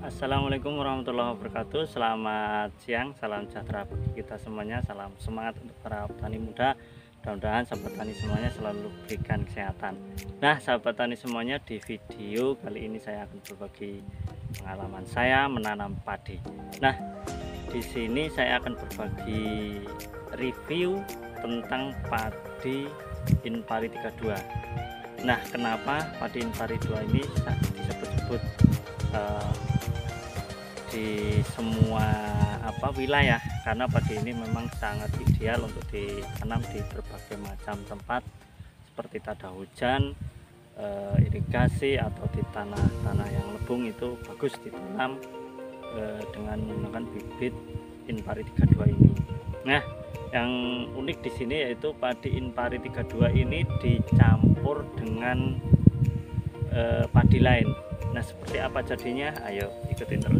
Assalamualaikum warahmatullahi wabarakatuh. Selamat siang, salam sejahtera bagi kita semuanya. Salam semangat untuk para petani muda. Mudah-mudahan sahabat tani semuanya selalu berikan kesehatan. Nah, sahabat tani semuanya, di video kali ini saya akan berbagi pengalaman saya menanam padi. Nah, di sini saya akan berbagi review tentang padi Inpari 32. Nah, kenapa padi Inpari 2 ini disebut-sebut di semua wilayah, karena padi ini memang sangat ideal untuk ditanam di berbagai macam tempat seperti tada hujan, irigasi, atau di tanah-tanah yang lebung. Itu bagus ditanam dengan menggunakan bibit Inpari 32 ini. Nah, yang unik di sini yaitu padi Inpari 32 ini dicampur dengan padi lain. Nah, seperti apa jadinya? Ayo ikutin terus.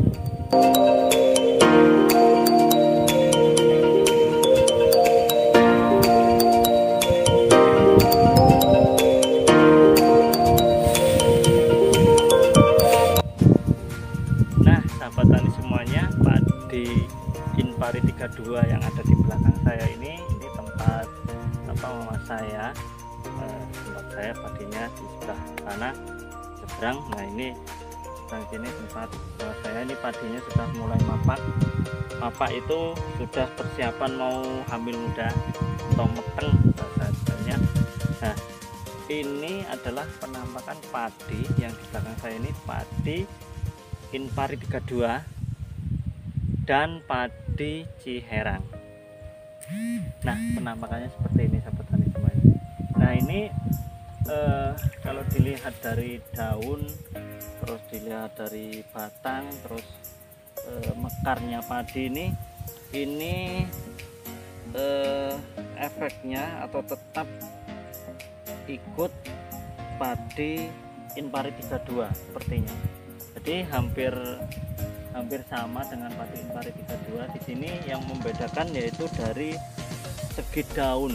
Nah, sahabat tani semuanya, padi Inpari 32 yang ada di belakang saya ini tempat mama saya. Tempat saya padinya di sebelah sana seberang. Nah, ini seberang sini tempat saya, ini padinya sudah mulai mapak. Mapak itu sudah persiapan mau hamil muda atau meteng bahasanya. Nah, ini adalah penampakan padi yang di belakang saya ini, padi Inpari 32 dan padi Ciherang. Nah, penampakannya seperti ini sahabat tani semuanya. Nah, ini kalau dilihat dari daun, terus dilihat dari batang, terus mekarnya padi ini efeknya atau tetap ikut padi Inpari 32 sepertinya. Jadi hampir sama dengan padi Inpari 32. Di sini yang membedakan yaitu dari segi daun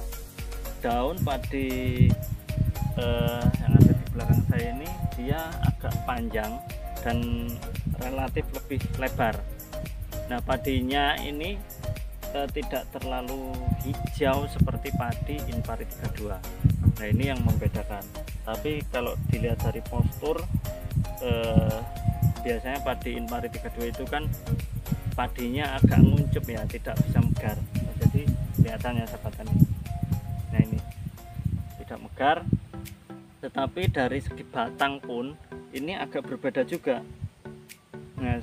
padi yang ada di belakang saya ini, dia agak panjang dan relatif lebih lebar. Nah, padinya ini tidak terlalu hijau seperti padi Inpari 32. Nah, ini yang membedakan. Tapi kalau dilihat dari postur, biasanya padi Inpari 32 itu kan padinya agak nguncup ya, tidak bisa megar. Nah, jadi kelihatannya sahabat tani. Nah, ini tidak megar. Tetapi dari segi batang pun ini agak berbeda juga. Nah,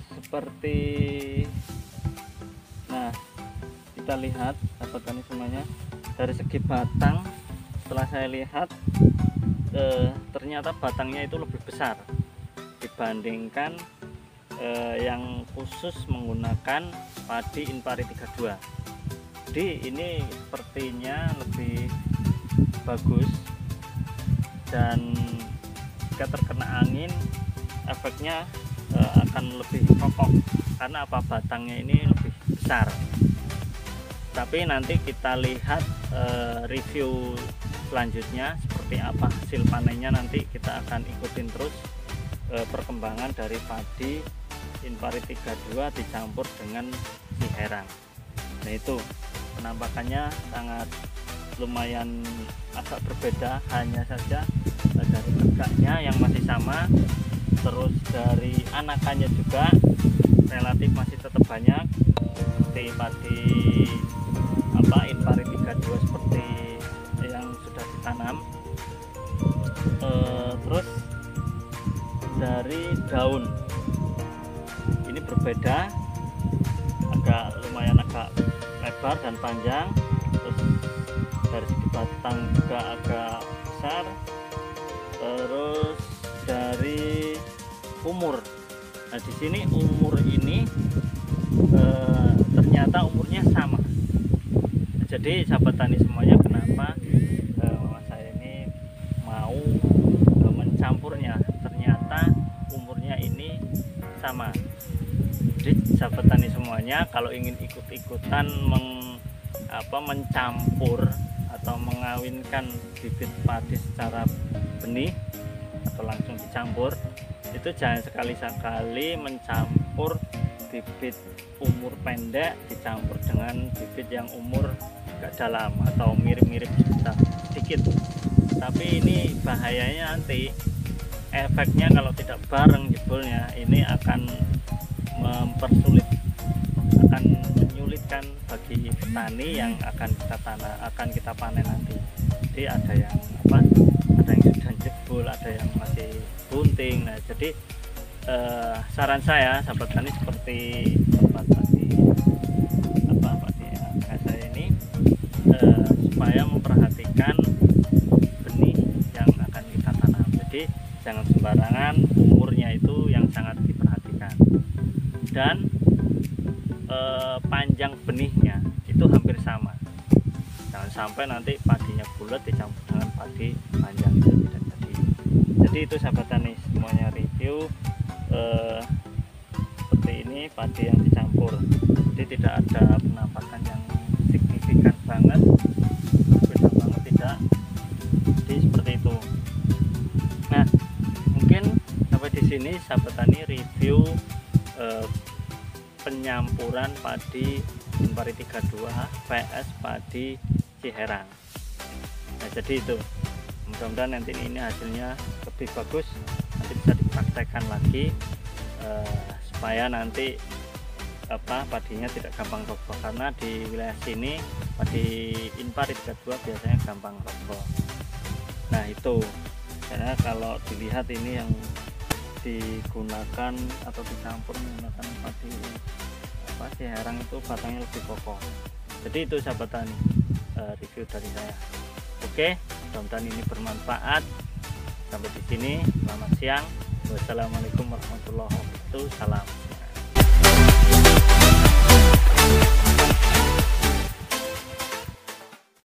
kita lihat sahabat tani semuanya, dari segi batang setelah saya lihat ternyata batangnya itu lebih besar dibandingkan yang khusus menggunakan padi Inpari 32. Jadi ini sepertinya lebih bagus, dan jika terkena angin efeknya akan lebih kokoh karena batangnya ini lebih besar. Tapi nanti kita lihat review selanjutnya seperti apa hasil panennya. Nanti kita akan ikutin terus perkembangan dari padi Inpari 32 dicampur dengan Ciherang. Nah, itu penampakannya sangat lumayan agak berbeda, hanya saja dari tegaknya yang masih sama, terus dari anakannya juga relatif masih tetap banyak seperti padi Inpari 32 seperti yang sudah ditanam. Terus dari daun ini berbeda, lumayan agak lebar dan panjang. Terus dari segi batang juga agak besar. Terus dari umur, nah di sini umur ini ternyata umurnya sama. Jadi sahabat tani semuanya, kenapa saya ini mau mencampurnya, ternyata umurnya ini sama. Jadi sahabat tani semuanya, kalau ingin ikut-ikutan mencampur atau mengawinkan bibit padi secara benih atau langsung dicampur, itu jangan sekali-sekali mencampur bibit umur pendek dicampur dengan bibit yang umur agak dalam atau mirip-mirip sedikit. Tapi ini bahayanya nanti efeknya kalau tidak bareng jebulnya ini akan mempersulit, akan menyulitkan bagi petani yang akan kita panen nanti. Jadi ada yang sudah jebol, ada yang masih bunting. Nah, jadi saran saya sahabat tani seperti tempat tadi saya ini, supaya memperhatikan benih yang akan kita tanam. Jadi jangan sembarangan, umurnya itu yang sangat diperhatikan, dan panjang benihnya itu hampir sama. Jangan sampai nanti padinya bulat dicampur dengan padi panjang, itu tidak jadi. Jadi itu sahabat tani semuanya review seperti ini, padi yang dicampur. Jadi tidak ada penampakan yang signifikan banget, beda banget, tidak. Jadi seperti itu. Nah, mungkin sampai di sini sahabat tani review penyampuran padi Inpari 32 PS padi Ciherang. Nah, jadi itu mudah-mudahan nanti ini hasilnya lebih bagus, nanti bisa dipraktekkan lagi supaya nanti padinya tidak gampang roboh, karena di wilayah sini padi Inpari 32 biasanya gampang roboh. Nah, itu karena kalau dilihat ini yang digunakan atau dicampur menggunakan padi Ciherang itu batangnya lebih kokoh. Jadi itu sahabat tani review dari saya. Oke, mudah-mudahan ini bermanfaat. Sampai di sini, selamat siang. Wassalamualaikum warahmatullahi wabarakatuh. Salam.